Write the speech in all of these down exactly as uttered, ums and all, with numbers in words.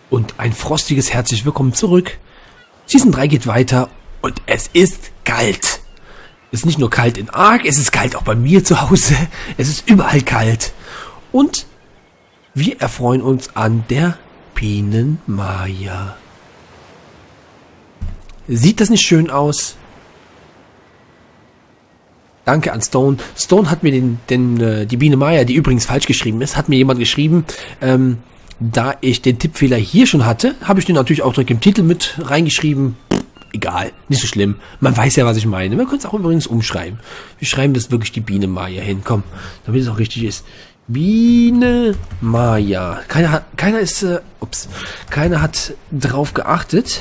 Und ein frostiges herzlich willkommen zurück. Season drei geht weiter und es ist kalt. Es ist nicht nur kalt in Ark, es ist kalt auch bei mir zu Hause. Es ist überall kalt. Und wir erfreuen uns an der Bienenmaya. Sieht das nicht schön aus? Danke an Stone. Stone hat mir den, den, äh, die Biene Maya, die übrigens falsch geschrieben ist, hat mir jemand geschrieben, ähm, da ich den Tippfehler hier schon hatte, habe ich den natürlich auch direkt im Titel mit reingeschrieben. Egal, nicht so schlimm. Man weiß ja, was ich meine. Man könnte es auch übrigens umschreiben. Wir schreiben das wirklich die Biene Maya hin. Komm, damit es auch richtig ist. Biene Maya. Keiner hat, keiner ist, äh, ups, keiner hat drauf geachtet.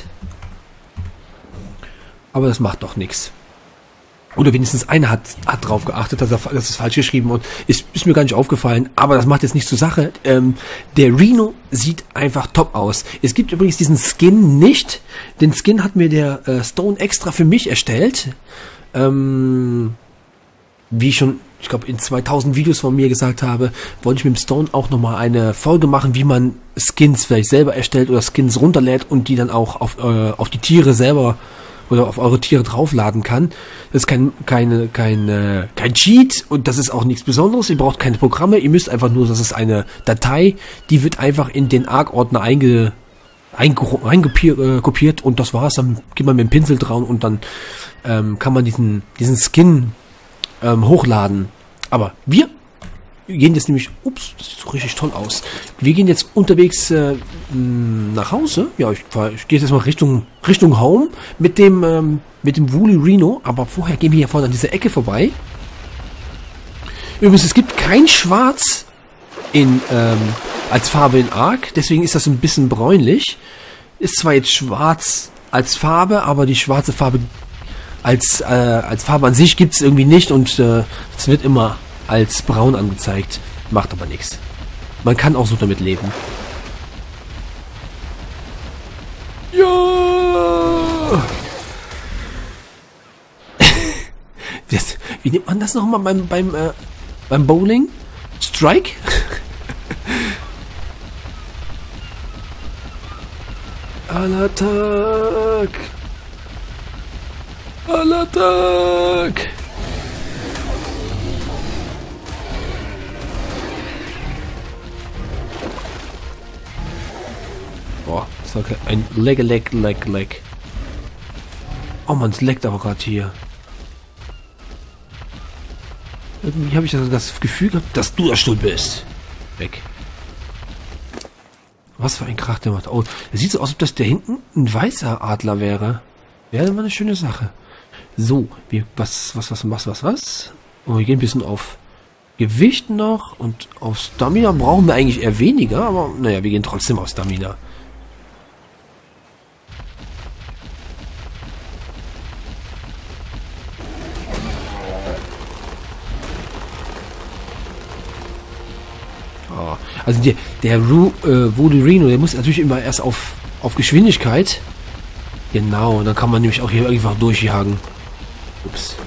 Aber das macht doch nichts. Oder wenigstens einer hat, hat drauf geachtet, dass er, das ist falsch geschrieben und ist, ist mir gar nicht aufgefallen. Aber das macht jetzt nichts zur Sache. Ähm, der Reno sieht einfach top aus. Es gibt übrigens diesen Skin nicht. Den Skin hat mir der äh, Stone extra für mich erstellt. Ähm, wie ich schon, ich glaube, in zweitausend Videos von mir gesagt habe, wollte ich mit dem Stone auch nochmal eine Folge machen, wie man Skins vielleicht selber erstellt oder Skins runterlädt und die dann auch auf, äh, auf die Tiere selber oder auf eure Tiere draufladen kann. Das ist kein, keine, kein, äh, kein Cheat und das ist auch nichts Besonderes. Ihr braucht keine Programme, ihr müsst einfach nur, das ist eine Datei, die wird einfach in den Arc-Ordner einge, eingekopiert äh, und das war's. Dann geht man mit dem Pinsel drauf und dann ähm, kann man diesen, diesen Skin ähm, hochladen. Aber wir gehen jetzt nämlich, ups, das sieht so richtig toll aus. Wir gehen jetzt unterwegs äh, nach Hause. Ja, ich, ich gehe jetzt mal Richtung Richtung Home mit dem ähm, mit dem Woolly Reno. Aber vorher gehen wir hier vorne an dieser Ecke vorbei. Übrigens, es gibt kein Schwarz in ähm, als Farbe in Ark. Deswegen ist das ein bisschen bräunlich. Ist zwar jetzt Schwarz als Farbe, aber die schwarze Farbe als äh, als Farbe an sich gibt es irgendwie nicht und äh, es wird immer als braun angezeigt. Macht aber nichts. Man kann auch so damit leben. Ja! das, wie nennt man das nochmal beim, beim, äh, beim Bowling? Strike? Allattack! Allattack! Boah, das war ein Leg, Leg, Leg, Leg. Oh man, es leckt aber gerade hier. Irgendwie habe ich das, das Gefühl gehabt, dass du der Stuhl bist. Weg. Was für ein Krach der macht. Oh, das sieht so aus, als ob das der hinten ein weißer Adler wäre. Wäre mal eine schöne Sache. So, wir, was, was, was, was, was, was? Oh, wir gehen ein bisschen auf Gewicht noch und auf Stamina brauchen wir eigentlich eher weniger, aber naja, wir gehen trotzdem auf Stamina. Also der, der Ru, äh, Woolly Reno, der muss natürlich immer erst auf, auf Geschwindigkeit. Genau, dann kann man nämlich auch hier einfach durchjagen. Ups.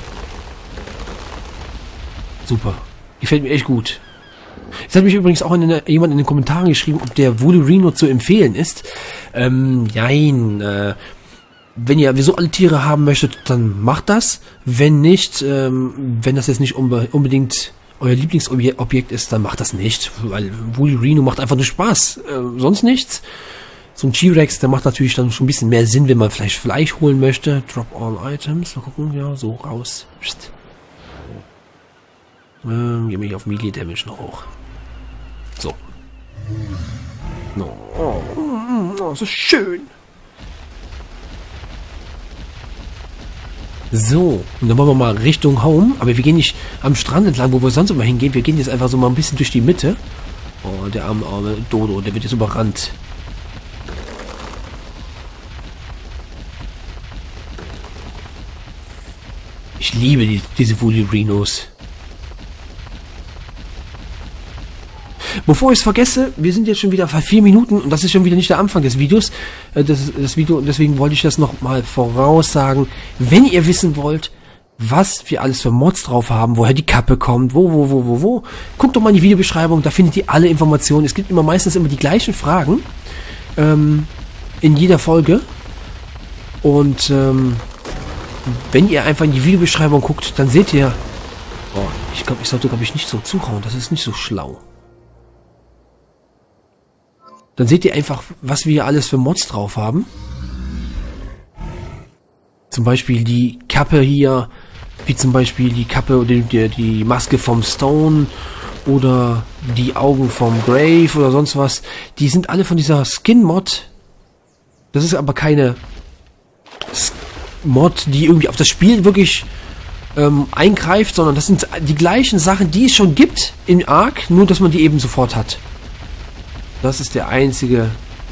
Super. Gefällt mir echt gut. Jetzt hat mich übrigens auch in der, jemand in den Kommentaren geschrieben, ob der Woolly Reno zu empfehlen ist. Ähm, nein. Äh, wenn ihr so alle Tiere haben möchtet, dann macht das. Wenn nicht, ähm, wenn das jetzt nicht unbe unbedingt euer Lieblingsobjekt ist, dann macht das nicht, weil Woolly Reno macht einfach nur Spaß, äh, sonst nichts. So ein T-Rex, der macht natürlich dann schon ein bisschen mehr Sinn, wenn man vielleicht Fleisch holen möchte. Drop all items, mal gucken, ja, so raus. Psst. Ähm, gehen wir hier auf Melee Damage noch hoch. So. No. Oh, oh, so schön. So, und dann wollen wir mal Richtung Home, aber wir gehen nicht am Strand entlang, wo wir sonst immer hingehen. Wir gehen jetzt einfach so mal ein bisschen durch die Mitte. Oh, der arme, arme Dodo, der wird jetzt überrannt. Ich liebe die, diese Woolly Renos. Bevor ich es vergesse, wir sind jetzt schon wieder bei vier Minuten und das ist schon wieder nicht der Anfang des Videos. Das, das Video, deswegen wollte ich das noch mal voraussagen. Wenn ihr wissen wollt, was wir alles für Mods drauf haben, woher die Kappe kommt, wo, wo, wo, wo, wo, guckt doch mal in die Videobeschreibung, da findet ihr alle Informationen. Es gibt immer meistens immer die gleichen Fragen. ähm, in jeder Folge. Und ähm, wenn ihr einfach in die Videobeschreibung guckt, dann seht ihr... Oh, ich glaube, ich sollte, glaube ich, nicht so zuhauen. Das ist nicht so schlau. Dann seht ihr einfach, was wir alles für Mods drauf haben. Zum Beispiel die Kappe hier, wie zum Beispiel die Kappe oder die, die Maske vom Stone oder die Augen vom Grave oder sonst was. Die sind alle von dieser Skin-Mod. Das ist aber keine Mod, die irgendwie auf das Spiel wirklich ähm, eingreift, sondern das sind die gleichen Sachen, die es schon gibt im Ark, nur dass man die eben sofort hat. Das ist der einzige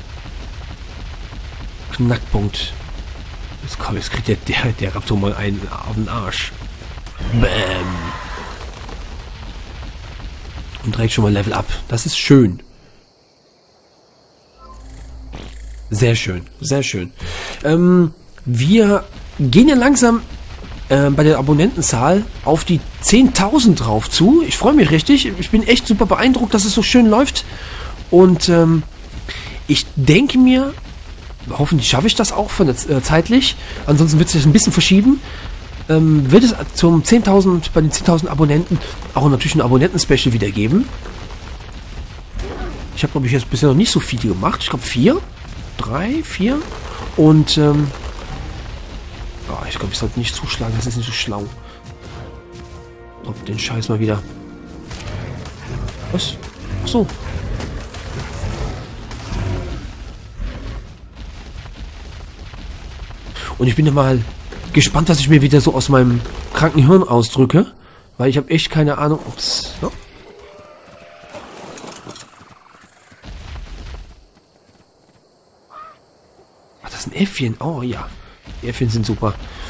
Knackpunkt. Jetzt, komm, jetzt kriegt der, der, der Raptor mal einen auf den Arsch. Bam. Und direkt schon mal Level up. Das ist schön. Sehr schön, sehr schön. Ähm, wir gehen ja langsam äh, bei der Abonnentenzahl auf die zehntausend drauf zu. Ich freue mich richtig. Ich bin echt super beeindruckt, dass es so schön läuft. Und ähm, ich denke mir, hoffentlich schaffe ich das auch von der, äh, zeitlich. Ansonsten wird sich das ein bisschen verschieben. Ähm, wird es zum zehntausend, bei den zehntausend Abonnenten auch natürlich ein Abonnenten-Special wieder geben. Ich habe, glaube ich, jetzt bisher noch nicht so viele gemacht. Ich glaube vier, drei, vier. Und ähm, oh, ich glaube, ich sollte nicht zuschlagen. Das ist nicht so schlau. Ob den Scheiß mal wieder. Was? Ach so. Und ich bin ja mal gespannt, was ich mir wieder so aus meinem kranken Hirn ausdrücke. Weil ich habe echt keine Ahnung. Ups. So. Ach, das sind Äffchen. Oh ja. Die Äffchen sind super.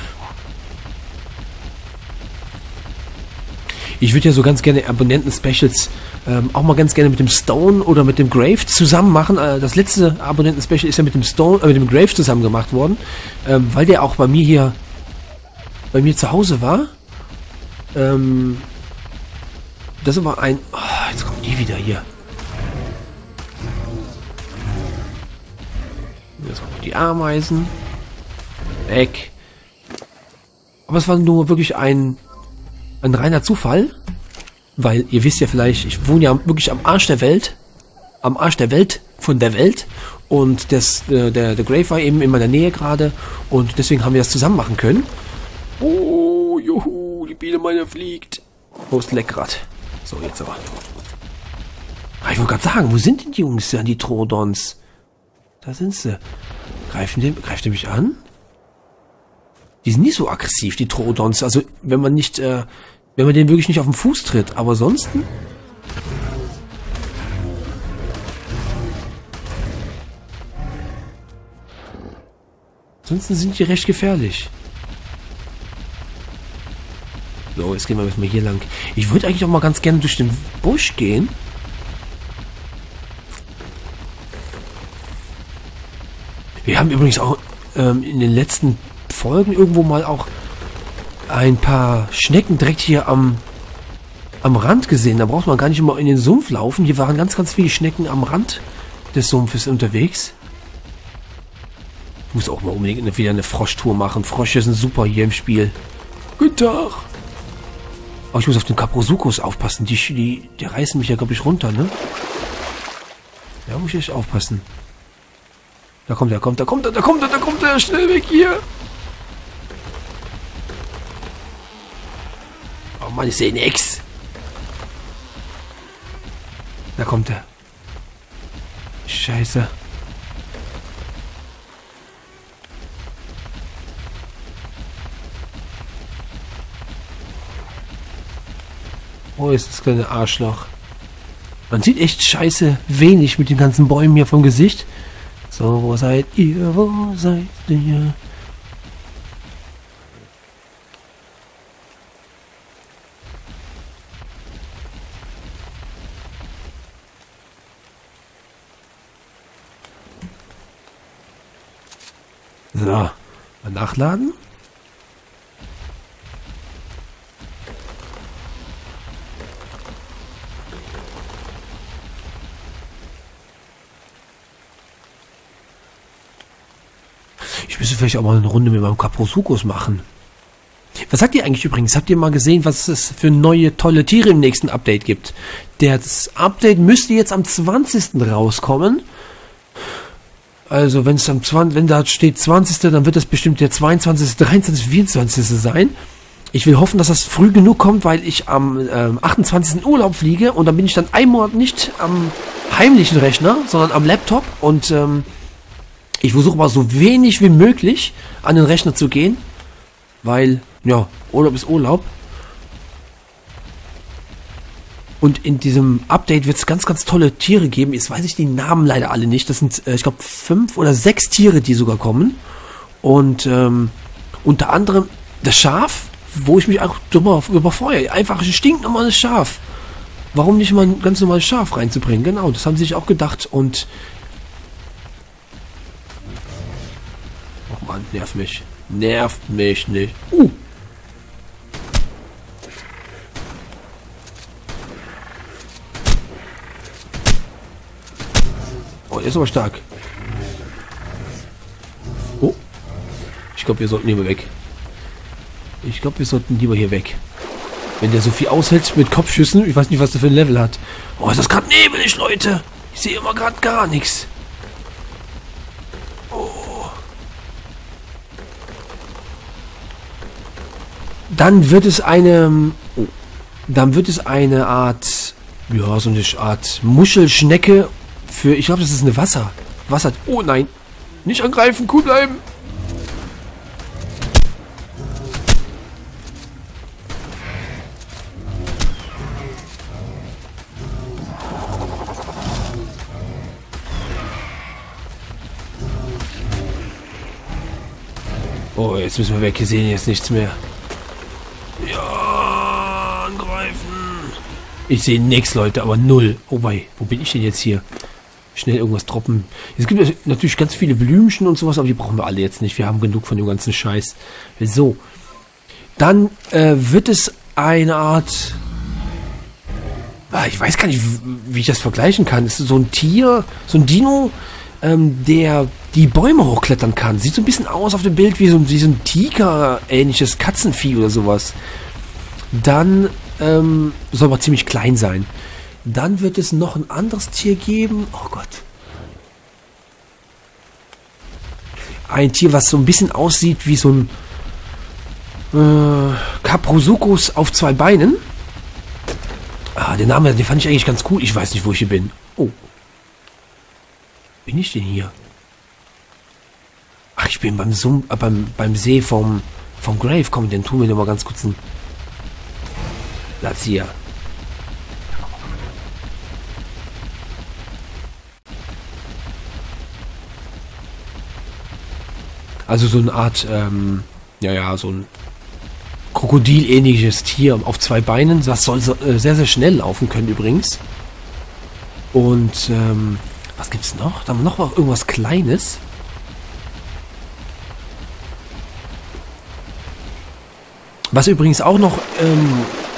Ich würde ja so ganz gerne Abonnenten-Specials ähm, auch mal ganz gerne mit dem Stone oder mit dem Grave zusammen machen. Äh, das letzte Abonnenten-Special ist ja mit dem Stone, äh, mit dem Grave zusammen gemacht worden, ähm, weil der auch bei mir hier, bei mir zu Hause war. Ähm, das war ein, oh, jetzt kommen die wieder hier. Jetzt kommen die Ameisen. Weg. Aber es war nur wirklich ein ein reiner Zufall, weil ihr wisst ja vielleicht, ich wohne ja wirklich am Arsch der Welt, am Arsch der Welt von der Welt und das, äh, der, der Grave war eben in meiner Nähe gerade und deswegen haben wir das zusammen machen können. Oh, juhu, die Biene meiner fliegt. Wo ist Leckrad? So, jetzt aber. Ah, ich wollte gerade sagen, wo sind denn die Jungs an die Troodons? Da sind sie. Greifen die, greift ihr mich an? Die sind nicht so aggressiv, die Troodons. Also, wenn man nicht, äh, wenn man den wirklich nicht auf den Fuß tritt. Aber sonst... Ansonsten sind die recht gefährlich. So, jetzt gehen wir mal hier lang. Ich würde eigentlich auch mal ganz gerne durch den Busch gehen. Wir haben übrigens auch ähm, in den letzten Folgen irgendwo mal auch ein paar Schnecken direkt hier am am Rand gesehen. Da braucht man gar nicht immer in den Sumpf laufen. Hier waren ganz, ganz viele Schnecken am Rand des Sumpfes unterwegs. Ich muss auch mal unbedingt wieder eine Froschtour machen. Frösche sind super hier im Spiel. Guten Tag. Aber ich muss auf den Kaprosuchus aufpassen. Die, die, die reißen mich ja, glaube ich, runter, ne? Ja, muss ich echt aufpassen. Da kommt er, kommt er, kommt er, da kommt er, da kommt er. Schnell weg hier. Oh Mann, ich sehe nix. Da kommt er. Scheiße. Wo ist das kleine Arschloch? Man sieht echt scheiße wenig mit den ganzen Bäumen hier vom Gesicht. So, wo seid ihr? Wo seid ihr? So, mal nachladen. Ich müsste vielleicht auch mal eine Runde mit meinem Kaprosuchus machen. Was sagt ihr eigentlich übrigens? Habt ihr mal gesehen, was es für neue, tolle Tiere im nächsten Update gibt? Das Update müsste jetzt am zwanzigsten rauskommen. Also wenn es am zwanzigsten, wenn da steht zwanzigsten, dann wird das bestimmt der zweiundzwanzigsten, dreiundzwanzigsten, vierundzwanzigsten sein. Ich will hoffen, dass das früh genug kommt, weil ich am ähm, achtundzwanzigsten Urlaub fliege und dann bin ich dann einen Monat nicht am heimlichen Rechner, sondern am Laptop und ähm, ich versuche mal so wenig wie möglich an den Rechner zu gehen, weil, ja, Urlaub ist Urlaub. Und in diesem Update wird es ganz, ganz tolle Tiere geben. Jetzt weiß ich die Namen leider alle nicht. Das sind, äh, ich glaube, fünf oder sechs Tiere, die sogar kommen. Und ähm, unter anderem das Schaf, wo ich mich auch drüber überfreue. Einfach ein stinknormales Schaf. Warum nicht mal ein ganz normales Schaf reinzubringen? Genau, das haben sie sich auch gedacht. Und oh Mann, nervt mich. Nervt mich nicht. Uh. Oh, der ist aber stark. Oh. Ich glaube, wir sollten lieber weg. Ich glaube, wir sollten lieber hier weg. Wenn der so viel aushält mit Kopfschüssen, ich weiß nicht, was der für ein Level hat. Oh, ist das gerade nebelig, Leute. Ich sehe immer gerade gar nichts. Oh. Dann wird es eine... Oh. Dann wird es eine Art... Ja, so eine Art Muschelschnecke für... Ich glaube, das ist eine Wasser... Wasser... Oh nein. Nicht angreifen, cool bleiben. Oh, jetzt müssen wir weg. Hier sehen jetzt nichts mehr. Ja, angreifen. Ich sehe nichts, Leute, aber null. Oh wei, wo bin ich denn jetzt hier? Schnell irgendwas droppen. Es gibt natürlich ganz viele Blümchen und sowas, aber die brauchen wir alle jetzt nicht. Wir haben genug von dem ganzen Scheiß. So. Dann äh, wird es eine Art... Ah, ich weiß gar nicht, wie ich das vergleichen kann. Es ist so ein Tier, so ein Dino... Ähm, der die Bäume hochklettern kann. Sieht so ein bisschen aus auf dem Bild wie so, wie so ein Tiger-ähnliches Katzenvieh oder sowas. Dann ähm, soll aber ziemlich klein sein. Dann wird es noch ein anderes Tier geben. Oh Gott. Ein Tier, was so ein bisschen aussieht wie so ein äh, Kaprosuchus auf zwei Beinen. Ah, den Namen, den fand ich eigentlich ganz cool. Ich weiß nicht, wo ich hier bin. Oh. Bin ich denn hier? Ach, ich bin beim Zoom, äh, beim, beim See vom, vom Grave. Komm, dann tun wir noch mal ganz kurz einen Platz hier. Also so eine Art, ähm, ja, ja, so ein Krokodil-ähnliches Tier auf zwei Beinen. Das soll so, äh, sehr, sehr schnell laufen können übrigens. Und, ähm, was gibt's noch? Da haben wir noch irgendwas Kleines. Was übrigens auch noch ähm,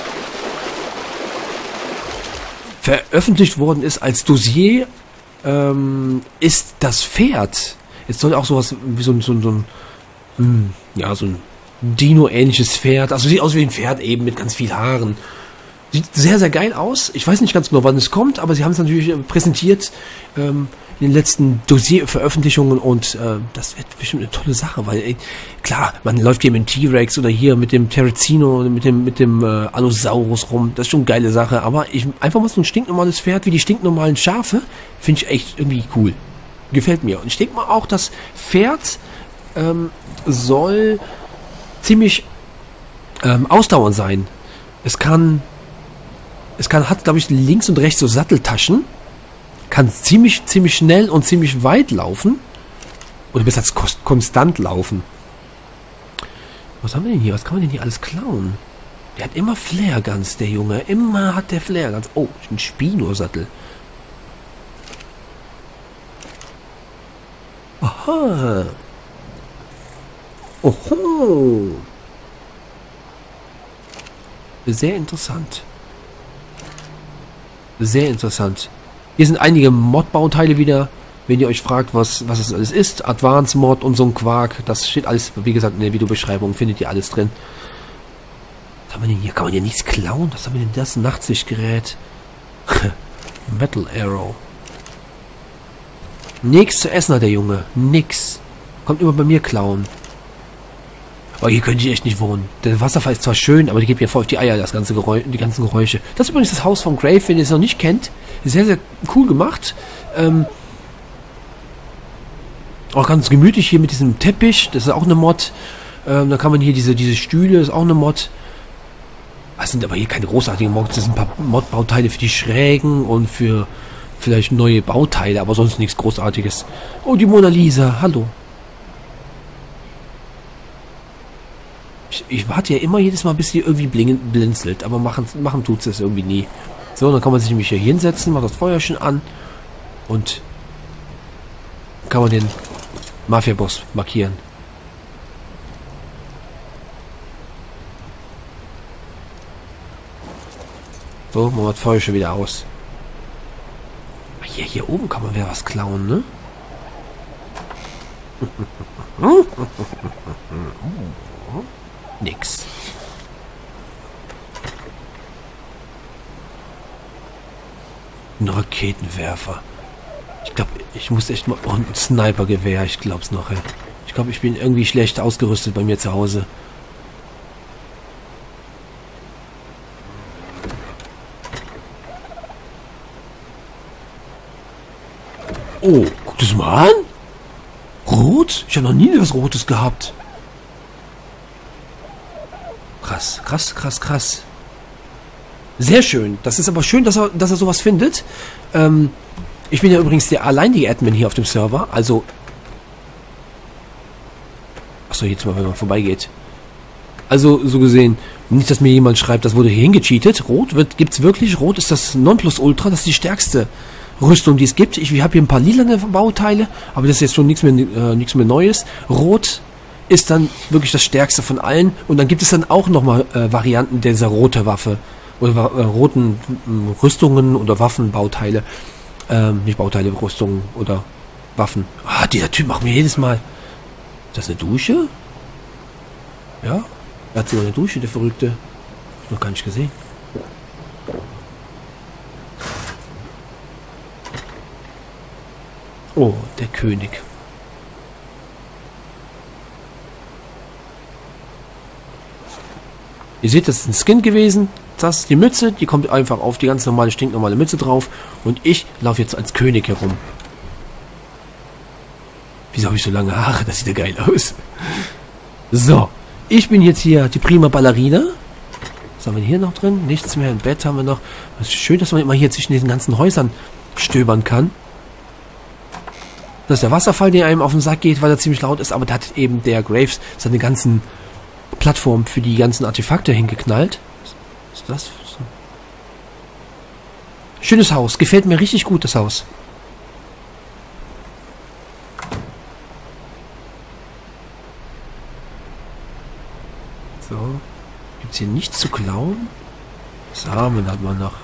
veröffentlicht worden ist als Dossier, ähm, ist das Pferd. Es soll auch sowas wie so, so, so ein, hm, ja, so ein Dino-ähnliches Pferd. Also sieht aus wie ein Pferd eben mit ganz viel Haaren. Sieht sehr, sehr geil aus. Ich weiß nicht ganz genau, wann es kommt, aber sie haben es natürlich präsentiert ähm, in den letzten Dossier-Veröffentlichungen und äh, das wird bestimmt eine tolle Sache, weil ey, klar, man läuft hier mit dem T-Rex oder hier mit dem Terrazino, mit dem mit dem äh, Allosaurus rum. Das ist schon eine geile Sache, aber ich einfach mal so ein stinknormales Pferd wie die stinknormalen Schafe finde ich echt irgendwie cool. Gefällt mir. Und ich denke mal auch, das Pferd ähm, soll ziemlich ähm, ausdauernd sein. Es kann Es kann, hat, glaube ich, links und rechts so Satteltaschen. Kann ziemlich, ziemlich schnell und ziemlich weit laufen. Oder besser als konstant laufen. Was haben wir denn hier? Was kann man denn hier alles klauen? Der hat immer Flairguns, der Junge. Immer hat der Flairguns. Oh, ein Spino-Sattel. Aha. Oho. Sehr interessant. Sehr interessant. Hier sind einige Mod-Bauteile wieder Wenn ihr euch fragt, was, was es alles ist, Advanced Mod und so ein Quark, das steht alles, wie gesagt, in der Videobeschreibung, findet ihr alles drin. Was haben wir denn hier? Kann man hier nichts klauen? Was haben wir denn das? Nachtsichtgerät. Metal Arrow. Nichts zu essen hat der Junge. Nix. Kommt immer bei mir klauen. Aber hier könnte ich echt nicht wohnen. Der Wasserfall ist zwar schön, aber die geht mir voll auf die Eier, das ganze Geräusch, die ganzen Geräusche. Das ist übrigens das Haus von Grave, wenn ihr es noch nicht kennt. Sehr, sehr cool gemacht. Ähm, auch ganz gemütlich hier mit diesem Teppich. Das ist auch eine Mod. Ähm, da kann man hier diese, diese Stühle, ist auch eine Mod. Das sind aber hier keine großartigen Mods. Das sind ein paar Mod-Bauteile für die Schrägen und für vielleicht neue Bauteile, aber sonst nichts Großartiges. Oh, die Mona Lisa. Hallo. Ich, ich warte ja immer jedes Mal, bis sie irgendwie blingen, blinzelt, aber machen, machen tut es irgendwie nie. So, dann kann man sich nämlich hier hinsetzen, macht das Feuerchen an und kann man den Mafia-Boss markieren. So, machen wir das Feuerchen wieder aus. Hier, hier oben kann man wieder was klauen, ne? Nix. Ein Raketenwerfer. Ich glaube, ich muss echt mal... Oh, ein Snipergewehr, ich glaub's noch, ey. Ich glaube, ich bin irgendwie schlecht ausgerüstet bei mir zu Hause. Oh, guck das mal an. Rot? Ich habe noch nie was Rotes gehabt. Krass, krass, krass, krass. Sehr schön. Das ist aber schön, dass er, dass er sowas findet. Ähm, ich bin ja übrigens der alleinige Admin hier auf dem Server. Also... Achso, jetzt mal, wenn man vorbeigeht. Also, so gesehen, nicht, dass mir jemand schreibt, das wurde hier hingecheatet. Rot wird, gibt's wirklich. Rot ist das Nonplusultra. Das ist die stärkste Rüstung, die es gibt. Ich habe hier ein paar lilane Bauteile, aber das ist jetzt schon nichts mehr, äh, nichts mehr Neues. Rot ist dann wirklich das stärkste von allen. Und dann gibt es dann auch nochmal äh, Varianten dieser rote Waffe. Oder äh, roten äh, Rüstungen oder Waffenbauteile. Ähm, nicht Bauteile, Rüstungen oder Waffen. Ah, dieser Typ macht mir jedes Mal. Ist das eine Dusche? Ja? Er hat sogar eine Dusche, der Verrückte. Hab ich noch gar nicht gesehen. Oh, der König. Ihr seht, das ist ein Skin gewesen. Das ist die Mütze, die kommt einfach auf die ganz normale, stinknormale Mütze drauf. Und ich laufe jetzt als König herum. Wieso habe ich so lange Haare? Das sieht ja geil aus. So, ich bin jetzt hier die prima Ballerina. Was haben wir hier noch drin? Nichts mehr. Im Bett haben wir noch. Es ist schön, dass man immer hier zwischen diesen ganzen Häusern stöbern kann. Das ist der Wasserfall, der einem auf den Sack geht, weil er ziemlich laut ist. Aber da hat eben der Graves seine ganzen Plattformen für die ganzen Artefakte hingeknallt. Was ist das? Schönes Haus. Gefällt mir richtig gut, das Haus. So. Gibt es hier nichts zu klauen? Samen hat man noch.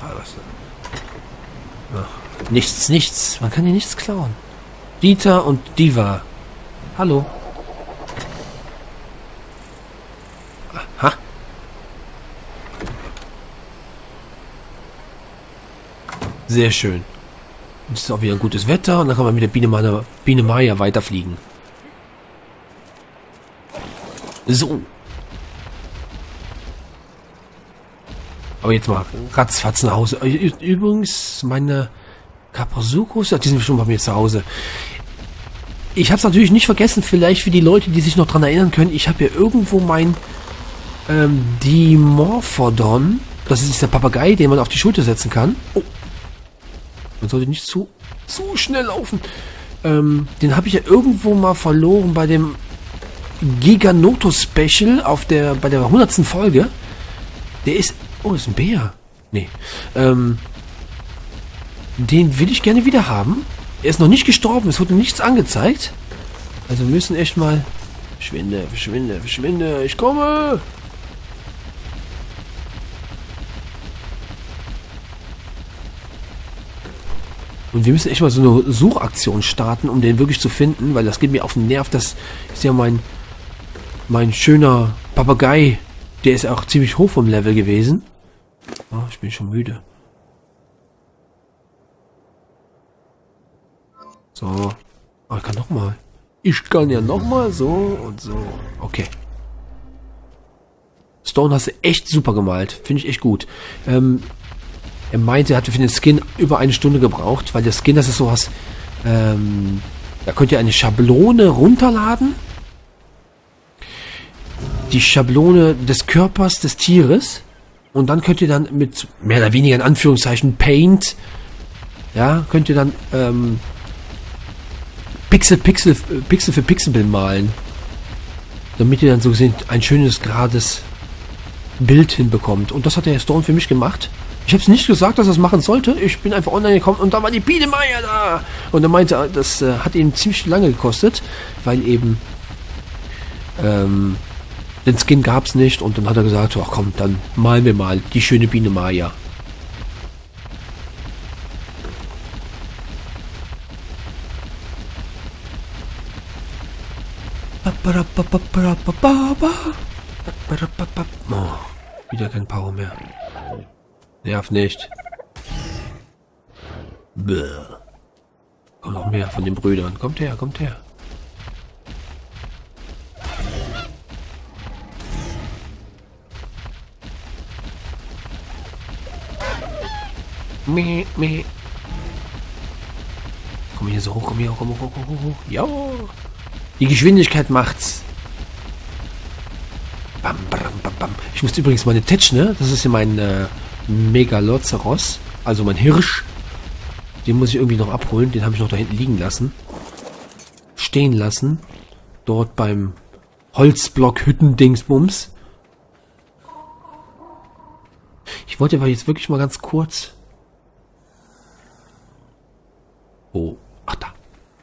Ach, nichts, nichts. Man kann hier nichts klauen. Dieter und Diva. Hallo. Aha. Sehr schön. Und es ist auch wieder ein gutes Wetter und dann kann man mit der Biene Maya, Biene Maya weiterfliegen. So. Aber jetzt mal ratzfatz nach Hause. Übrigens, meine Kapazukus, ja, die sind schon bei mir zu Hause. Ich habe es natürlich nicht vergessen, vielleicht für die Leute, die sich noch dran erinnern können, ich habe hier irgendwo mein ähm, Dimorphodon. Das ist der Papagei, den man auf die Schulter setzen kann. Oh. Man sollte nicht zu, zu schnell laufen. Ähm, den habe ich ja irgendwo mal verloren bei dem Giganoto Special auf der, bei der hundertsten Folge. Der ist... Oh, ist ein Bär. Nee. Ähm, den will ich gerne wieder haben. Er ist noch nicht gestorben. Es wurde nichts angezeigt. Also wir müssen echt mal... Verschwinde, verschwinde, verschwinde. Ich komme! Und wir müssen echt mal so eine Suchaktion starten, um den wirklich zu finden, weil das geht mir auf den Nerv. Das ist ja mein, mein schöner Papagei. Der ist auch ziemlich hoch vom Level gewesen. Oh, ich bin schon müde. So. Oh, ich kann noch mal. Ich kann ja noch mal so und so. Okay. Stone hast du echt super gemalt. Finde ich echt gut. Ähm... Er meinte, er hatte für den Skin über eine Stunde gebraucht, weil der Skin, das ist sowas, ähm, da könnt ihr eine Schablone runterladen. Die Schablone des Körpers des Tieres. Und dann könnt ihr dann mit mehr oder weniger in Anführungszeichen Paint, ja, könnt ihr dann ähm, Pixel, Pixel, Pixel für Pixel malen. Damit ihr dann so gesehen ein schönes, gerades Bild hinbekommt. Und das hat der Stone für mich gemacht. Ich habe es nicht gesagt, dass er es machen sollte. Ich bin einfach online gekommen und da war die Biene Meier da. Und er meinte, das äh, hat ihm ziemlich lange gekostet, weil eben ähm, den Skin gab es nicht. Und dann hat er gesagt, ach komm, dann malen wir mal die schöne Biene Meier. Oh, wieder kein Power mehr. Nerv nicht. Bäh. Kommt noch mehr von den Brüdern. Kommt her, kommt her. Meh, meh. Komm hier so hoch, komm hier hoch, komm hoch, hoch, hoch, hoch. Ja. Die Geschwindigkeit macht's. Bam, bam, bam, bam. Ich muss übrigens meine Tetsch, ne? Das ist ja mein äh, Megaloceros, also mein Hirsch. Den muss ich irgendwie noch abholen. Den habe ich noch da hinten liegen lassen. Stehen lassen. Dort beim Holzblock Hütten-Dingsbums. Ich wollte aber jetzt wirklich mal ganz kurz... Oh, ach da.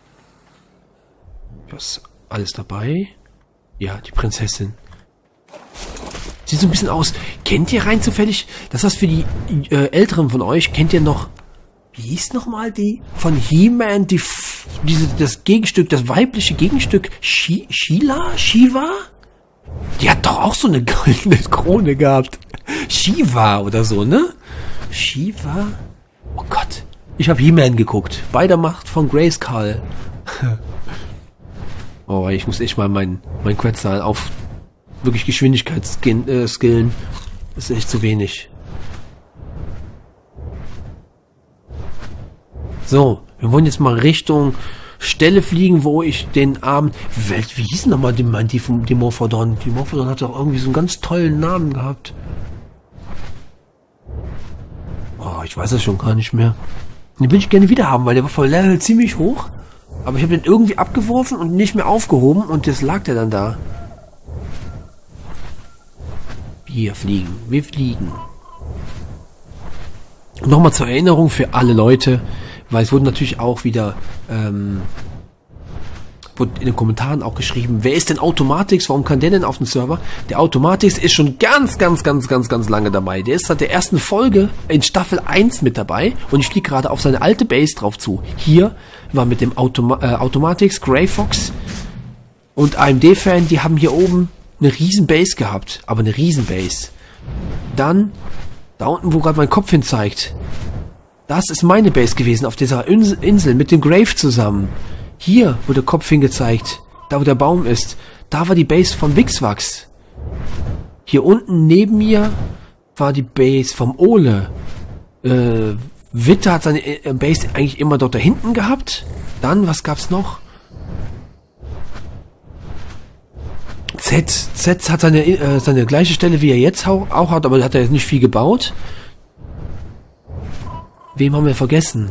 Was alles dabei? Ja, die Prinzessin. Sieht so ein bisschen aus. Kennt ihr rein zufällig, das ist für die äh, Älteren von euch, kennt ihr noch, wie hieß nochmal die? Von He-Man, die, diese, das Gegenstück, das weibliche Gegenstück, Shi, Sheila? Shiva? Die hat doch auch so eine goldene Krone gehabt. Shiva oder so, ne? Shiva? Oh Gott. Ich habe He-Man geguckt. Bei der Macht von Grayskull. Oh, ich muss echt mal mein, mein Quetzal auf wirklich Geschwindigkeit skillen. Äh, skillen. Das ist echt zu wenig. So, wir wollen jetzt mal Richtung Stelle fliegen, wo ich den Arm... Wie hieß denn nochmal die, die, die Morphodon? Die Morphodon hat doch irgendwie so einen ganz tollen Namen gehabt. Oh, ich weiß es schon gar nicht mehr. Den will ich gerne wieder haben, weil der war voll Level ziemlich hoch. Aber ich habe den irgendwie abgeworfen und nicht mehr aufgehoben und jetzt lag der dann da. Wir fliegen, wir fliegen. Nochmal zur Erinnerung für alle Leute, weil es wurde natürlich auch wieder ähm, wurde in den Kommentaren auch geschrieben, wer ist denn Automatix, warum kann der denn auf den Server? Der Automatix ist schon ganz, ganz, ganz, ganz, ganz lange dabei. Der ist seit der ersten Folge in Staffel eins mit dabei und ich fliege gerade auf seine alte Base drauf zu. Hier war mit dem Automa äh, Automatix, Grey Fox und A M D-Fan, die haben hier oben eine riesen Base gehabt, aber eine riesen Base. Dann, da unten, wo gerade mein Kopf hin zeigt, das ist meine Base gewesen, auf dieser Insel mit dem Grave zusammen. Hier, wo der Kopf hingezeigt, da wo der Baum ist, da war die Base von Wixwax. Hier unten neben mir war die Base vom Ole. Äh, Witte hat seine Base eigentlich immer dort da hinten gehabt. Dann, was gab's noch? Z, Z hat seine, äh, seine gleiche Stelle, wie er jetzt auch hat, aber hat er jetzt nicht viel gebaut. Wem haben wir vergessen?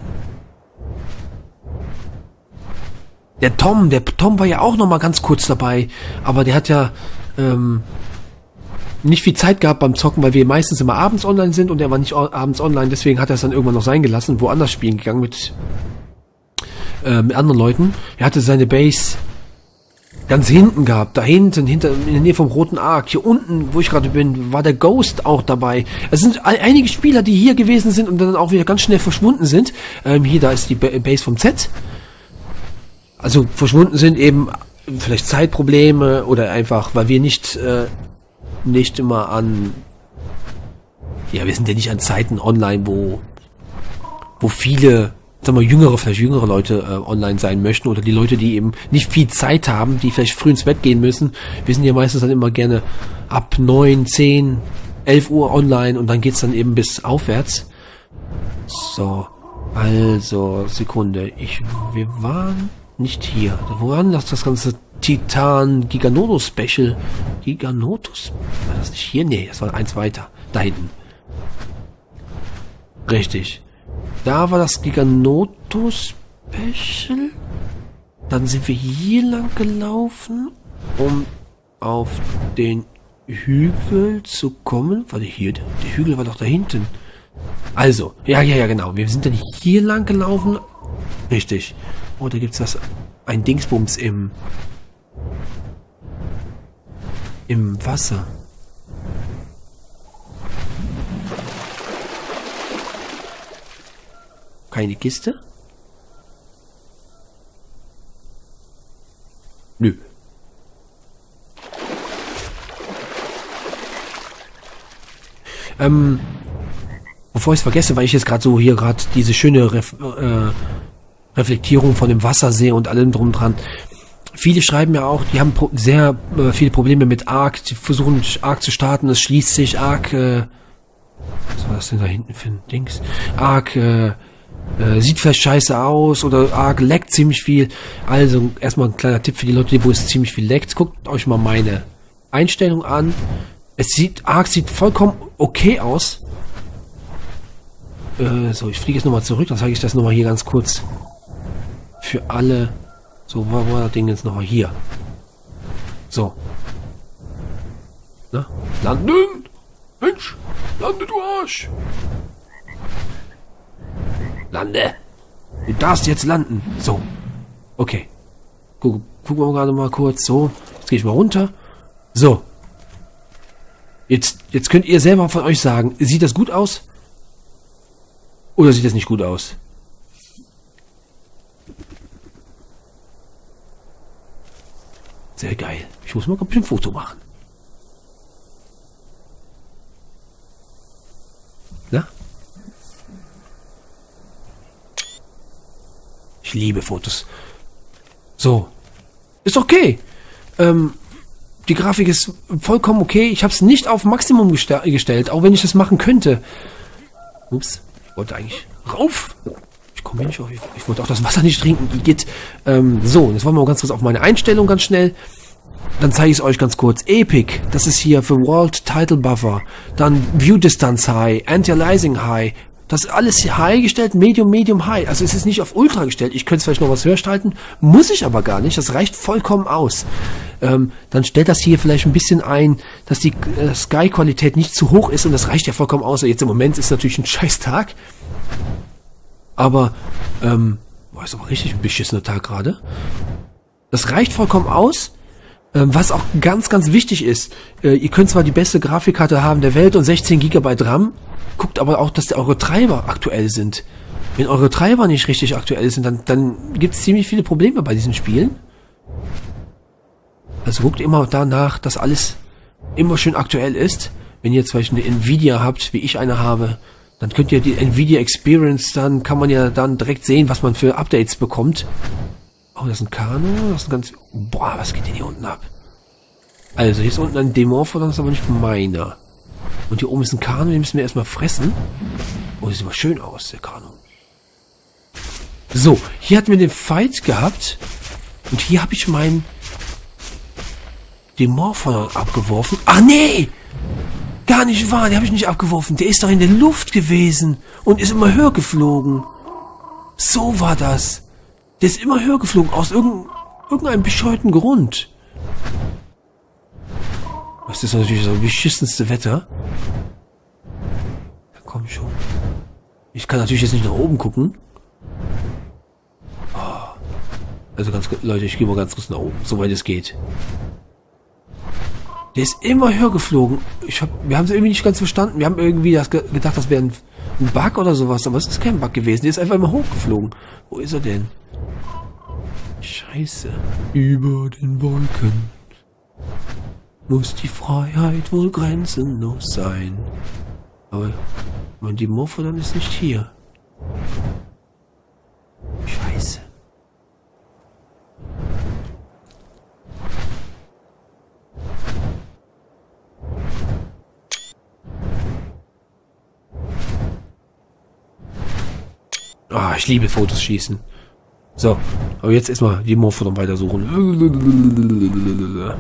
Der Tom, der Tom war ja auch noch mal ganz kurz dabei, aber der hat ja ähm, nicht viel Zeit gehabt beim Zocken, weil wir meistens immer abends online sind und er war nicht abends online, deswegen hat er es dann irgendwann noch sein gelassen, woanders spielen gegangen mit, äh, mit anderen Leuten. Er hatte seine Base ganz hinten gehabt. Da hinten, hinter, in der Nähe vom Roten Ark. Hier unten, wo ich gerade bin, war der Ghost auch dabei. Es sind einige Spieler, die hier gewesen sind und dann auch wieder ganz schnell verschwunden sind. Ähm, hier, da ist die Base vom Z. Also verschwunden sind eben vielleicht Zeitprobleme oder einfach, weil wir nicht, äh, nicht immer an... Ja, wir sind ja nicht an Zeiten online, wo, wo viele... sagen wir, jüngere, vielleicht jüngere Leute äh, online sein möchten oder die Leute, die eben nicht viel Zeit haben, die vielleicht früh ins Bett gehen müssen. Wir sind ja meistens dann immer gerne ab neun, zehn, elf Uhr online und dann geht's dann eben bis aufwärts. So, also, Sekunde. Ich, wir waren nicht hier. Wo war denn das, das ganze Titan Giganotus Special? Giganotus? War das nicht hier? Nee, das war eins weiter. Da hinten. Richtig. Da war das Giganotus Special. Dann sind wir hier lang gelaufen, um auf den Hügel zu kommen. Warte, hier, der Hügel war doch da hinten. Also, ja, ja, ja, genau. Wir sind dann hier lang gelaufen. Richtig. Oh, da gibt's was. Ein Dingsbums im... im Wasser. Keine Kiste? Nö. Ähm, bevor ich es vergesse, weil ich jetzt gerade so hier gerade diese schöne Ref äh, Reflektierung von dem Wasser sehe und allem drum dran. Viele schreiben ja auch, die haben sehr äh, viele Probleme mit Ark, die versuchen Ark zu starten, es schließt sich Ark, äh, was war das denn da hinten für ein Dings? Ark, äh, Äh, sieht vielleicht scheiße aus oder arg leckt ziemlich viel. Also erstmal ein kleiner Tipp für die Leute, wo es ziemlich viel leckt. Guckt euch mal meine Einstellung an. Es sieht, arg sieht vollkommen okay aus. Äh, so, ich fliege jetzt nochmal zurück. Dann zeige ich das nochmal hier ganz kurz. Für alle. So, wo war das Ding jetzt nochmal hier? So. Na? Landen! Mensch! Lande, du Arsch! Lande! Du darfst jetzt landen. So. Okay. Guck, gucken wir gerade mal kurz. So. Jetzt gehe ich mal runter. So. Jetzt, jetzt könnt ihr selber von euch sagen, sieht das gut aus? Oder sieht das nicht gut aus? Sehr geil. Ich muss mal ein bisschen Foto machen. Na? Ich liebe Fotos. So. Ist okay. Ähm, die Grafik ist vollkommen okay. Ich habe es nicht auf Maximum gesta gestellt, auch wenn ich das machen könnte. Ups. Ich wollte eigentlich rauf. Ich komme hier nicht auf. Ich wollte auch das Wasser nicht trinken. Geht. Ähm, so, jetzt wollen wir mal ganz kurz auf meine Einstellung ganz schnell. Dann zeige ich es euch ganz kurz. Epic, das ist hier für World Title Buffer. Dann View Distance High, Anti-Aliasing High. Das ist alles hier High gestellt, Medium, Medium, High. Also es ist nicht auf Ultra gestellt. Ich könnte es vielleicht noch was höher schalten. Muss ich aber gar nicht. Das reicht vollkommen aus. Ähm, dann stellt das hier vielleicht ein bisschen ein, dass die äh, Sky-Qualität nicht zu hoch ist. Und das reicht ja vollkommen aus. Jetzt im Moment ist natürlich ein scheiß Tag. Aber, ähm, boah, ist aber richtig ein beschissener Tag gerade. Das reicht vollkommen aus. Ähm, was auch ganz, ganz wichtig ist. Äh, ihr könnt zwar die beste Grafikkarte haben der Welt und sechzehn Gigabyte RAM. Guckt aber auch, dass eure Treiber aktuell sind. Wenn eure Treiber nicht richtig aktuell sind, dann, dann gibt es ziemlich viele Probleme bei diesen Spielen. Also guckt immer danach, dass alles immer schön aktuell ist. Wenn ihr zum Beispiel eine Nvidia habt, wie ich eine habe, dann könnt ihr die Nvidia Experience, dann kann man ja dann direkt sehen, was man für Updates bekommt. Oh, das ist ein Kano, das ist ein ganz... Boah, was geht denn hier unten ab? Also, hier ist unten ein Demorpher, das ist aber nicht meiner. Und hier oben ist ein Kanu, den müssen wir erstmal fressen. Oh, das sieht aber schön aus, der Kanu. So, hier hatten wir den Fight gehabt. Und hier habe ich meinen Demorpher abgeworfen. Ah, nee! Gar nicht wahr, den habe ich nicht abgeworfen. Der ist doch in der Luft gewesen und ist immer höher geflogen. So war das. Der ist immer höher geflogen, aus irgendein, irgendeinem bescheuerten Grund. Das ist natürlich das beschissenste Wetter. Ja, komm schon. Ich kann natürlich jetzt nicht nach oben gucken. Oh. Also ganz Leute, ich gehe mal ganz kurz nach oben, soweit es geht. Der ist immer höher geflogen. Ich hab, wir haben es irgendwie nicht ganz verstanden. Wir haben irgendwie das ge gedacht, das wäre ein, ein Bug oder sowas, aber es ist kein Bug gewesen. Der ist einfach immer hochgeflogen. Wo ist er denn? Scheiße. Über den Wolken muss die Freiheit wohl grenzenlos sein. Aber mein Dimorphodon ist nicht hier. Scheiße. Ah, ich liebe Fotos schießen. So, aber jetzt erstmal die Morphodon weitersuchen. Mal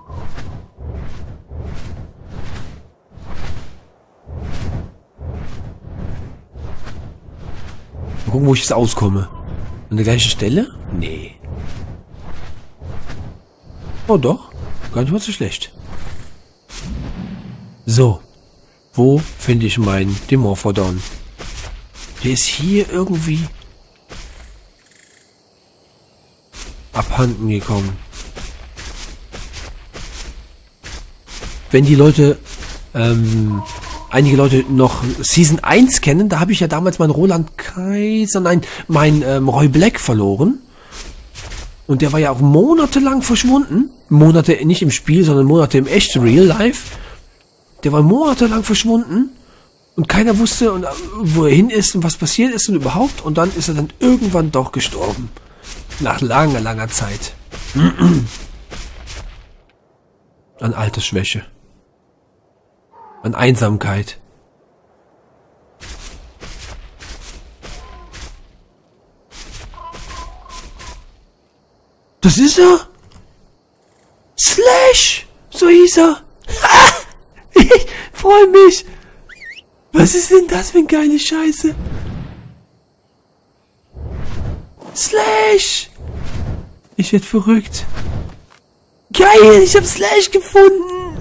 gucken, wo ich jetzt auskomme. An der gleichen Stelle? Nee. Oh doch, gar nicht mal so schlecht. So, wo finde ich meinen Dimorphodon? Der ist hier irgendwie abhanden gekommen. Wenn die Leute, ähm, einige Leute noch Season eins kennen, da habe ich ja damals meinen Roland Kaiser, nein, mein ähm, Roy Black verloren. Und der war ja auch monatelang verschwunden. Monate nicht im Spiel, sondern Monate im echten Real Life. Der war monatelang verschwunden. Und keiner wusste, und, wo er hin ist und was passiert ist und überhaupt. Und dann ist er dann irgendwann doch gestorben. Nach langer, langer Zeit. An Altersschwäche. An Einsamkeit. Das ist er? Slash! So hieß er. Ich freue mich. Was ist denn das für eine geile Scheiße? Slash! Ich werd verrückt. Geil, ich hab Slash gefunden.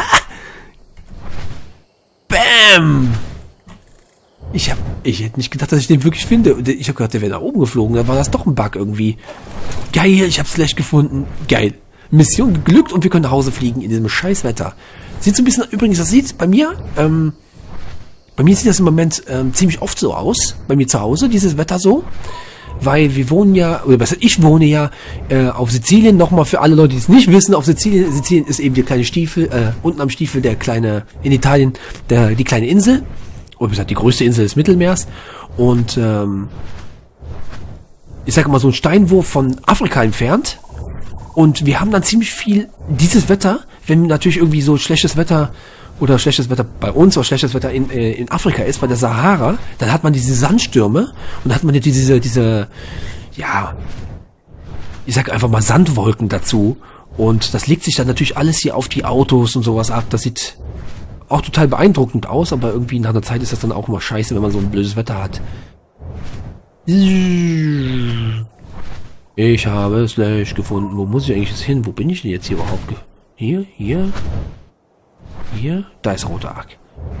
Bam! Ich hab, ich hätte nicht gedacht, dass ich den wirklich finde. Ich hab gedacht, der wäre nach oben geflogen. Dann war das doch ein Bug irgendwie. Geil, ich hab Slash gefunden. Geil. Mission geglückt und wir können nach Hause fliegen in diesem Scheißwetter. Sieht so ein bisschen, übrigens, das sieht bei mir, ähm, bei mir sieht das im Moment ähm, ziemlich oft so aus, bei mir zu Hause, dieses Wetter so, weil wir wohnen ja, oder besser, ich wohne ja äh, auf Sizilien, nochmal für alle Leute, die es nicht wissen, auf Sizilien, Sizilien ist eben der kleine Stiefel, äh, unten am Stiefel der kleine, in Italien, der, die kleine Insel, oder besser, die größte Insel des Mittelmeers, und ähm, ich sage mal so ein Steinwurf von Afrika entfernt, und wir haben dann ziemlich viel dieses Wetter, wenn natürlich irgendwie so schlechtes Wetter oder schlechtes Wetter bei uns oder schlechtes Wetter in, äh, in Afrika ist, bei der Sahara, dann hat man diese Sandstürme und dann hat man diese, diese, ja, ich sag einfach mal Sandwolken dazu und das legt sich dann natürlich alles hier auf die Autos und sowas ab. Das sieht auch total beeindruckend aus, aber irgendwie nach einer Zeit ist das dann auch immer scheiße, wenn man so ein blödes Wetter hat. Ich habe Slash gefunden. Wo muss ich eigentlich jetzt hin? Wo bin ich denn jetzt hier überhaupt? Hier, hier, hier. Da ist roter Arc.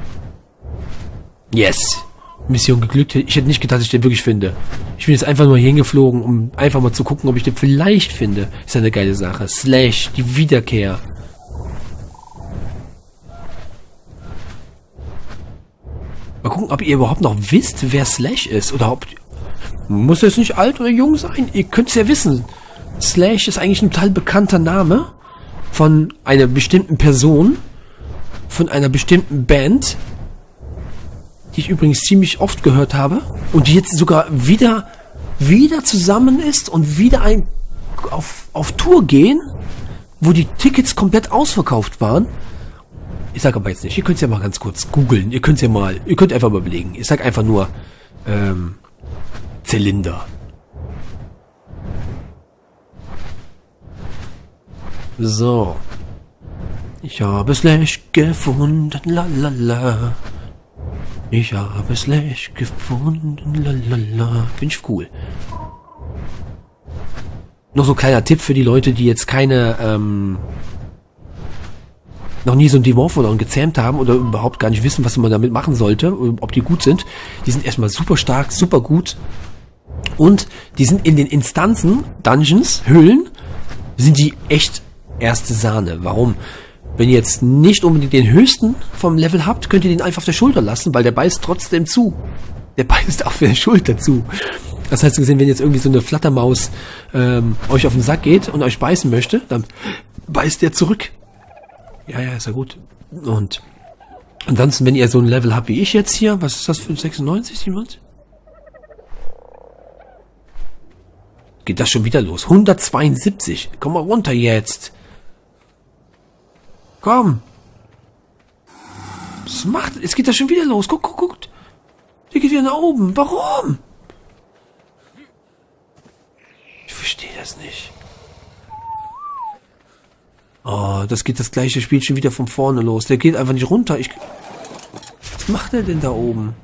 Yes! Mission geglückt. Ich hätte nicht gedacht, dass ich den wirklich finde. Ich bin jetzt einfach nur hier hingeflogen, um einfach mal zu gucken, ob ich den vielleicht finde. Ist ja eine geile Sache. Slash, die Wiederkehr. Mal gucken, ob ihr überhaupt noch wisst, wer Slash ist. Oder ob... Muss jetzt nicht alt oder jung sein. Ihr könnt es ja wissen. Slash ist eigentlich ein total bekannter Name von einer bestimmten Person, von einer bestimmten Band, die ich übrigens ziemlich oft gehört habe und die jetzt sogar wieder wieder zusammen ist und wieder ein, auf, auf Tour gehen, wo die Tickets komplett ausverkauft waren. Ich sage aber jetzt nicht, ihr könnt es ja mal ganz kurz googeln, ihr könnt es ja mal, ihr könnt einfach mal überlegen. Ich sage einfach nur ähm, Zylinder. So. Ich habe Slash gefunden, la la la. Ich habe Slash gefunden, la la la. Finde ich cool. Noch so ein kleiner Tipp für die Leute, die jetzt keine, ähm, noch nie so ein Dimorphodon gezähmt haben oder überhaupt gar nicht wissen, was man damit machen sollte, ob die gut sind. Die sind erstmal super stark, super gut. Und die sind in den Instanzen, Dungeons, Höhlen, sind die echt erste Sahne. Warum? Wenn ihr jetzt nicht unbedingt den höchsten vom Level habt, könnt ihr den einfach auf der Schulter lassen, weil der beißt trotzdem zu. Der beißt auf der Schulter zu. Das heißt, gesehen, wenn jetzt irgendwie so eine Flattermaus ähm, euch auf den Sack geht und euch beißen möchte, dann beißt der zurück. Ja, ja, ist ja gut. Und ansonsten, wenn ihr so ein Level habt wie ich jetzt hier, was ist das für ein sechsundneunzig, jemand? Geht das schon wieder los? hundertzweiundsiebzig. Komm mal runter jetzt. Komm. Was macht... Jetzt geht das schon wieder los. Guck, guck, guck. Der geht wieder nach oben. Warum? Ich verstehe das nicht. Oh, das geht das gleiche Spielchen wieder von vorne los. Der geht einfach nicht runter. Ich... Was macht er denn da oben?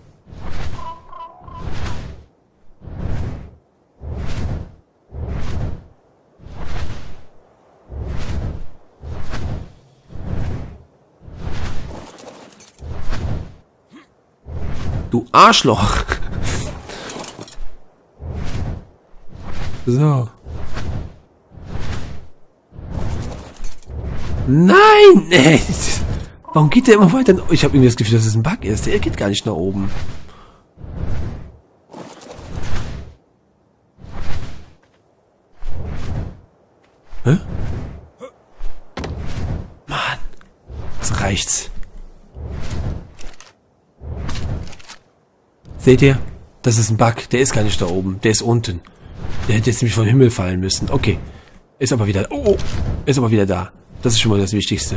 Du Arschloch. So. Nein! Ey. Warum geht der immer weiter? Ich habe irgendwie das Gefühl, dass es ein Bug ist. Der geht gar nicht nach oben. Hä? Mann. Jetzt reicht's. Seht ihr? Das ist ein Bug. Der ist gar nicht da oben. Der ist unten. Der hätte jetzt nämlich vom Himmel fallen müssen. Okay. Ist aber wieder... Oh, oh. Ist aber wieder da. Das ist schon mal das Wichtigste.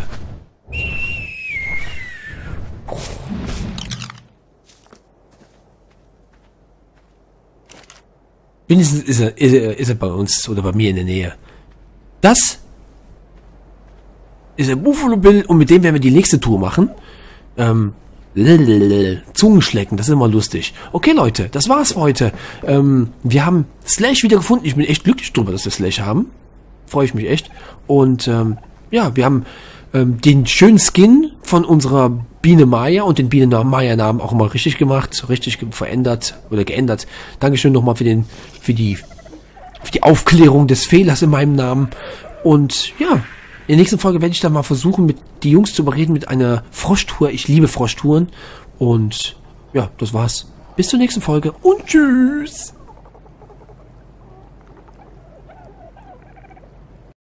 Wenigstens ist er, ist er, ist er bei uns oder bei mir in der Nähe. Das ist der Buffalo Bill und mit dem werden wir die nächste Tour machen. Ähm... Zungenschlecken, das ist immer lustig. Okay, Leute, das war's für heute. Ähm, wir haben Slash wieder gefunden. Ich bin echt glücklich drüber, dass wir Slash haben. Freue ich mich echt. Und ähm, ja, wir haben ähm, den schönen Skin von unserer Biene Maya und den Biene Maya Namen auch immer richtig gemacht, richtig ge verändert oder geändert. Dankeschön nochmal für den, für die, für die Aufklärung des Fehlers in meinem Namen. Und ja, in der nächsten Folge werde ich dann mal versuchen, mit die Jungs zu überreden mit einer Froschtour. Ich liebe Froschtouren. Und ja, das war's. Bis zur nächsten Folge und tschüss.